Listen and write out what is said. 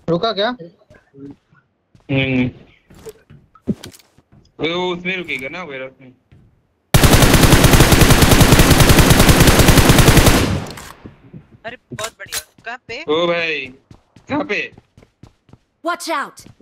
रुका क्या? हम्म। वो उसमें रुकेगा ना वेयर में। अरे बहुत बढ़िया। कहाँ पे? ओ भाई, कहाँ पे? Watch out!